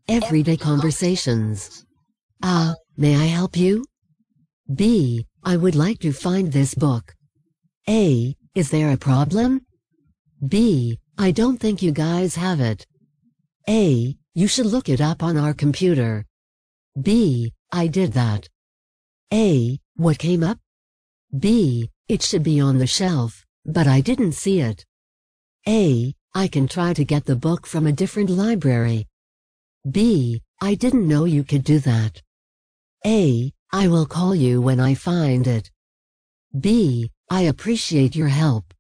Everyday conversations. May I help you? B. I would like to find this book. A. Is there a problem? B. I don't think you guys have it. A. You should look it up on our computer. B. I did that. A. What came up? B. It should be on the shelf, but I didn't see it. A. I can try to get the book from a different library. B. I didn't know you could do that. A. I will call you when I find it. B. I appreciate your help.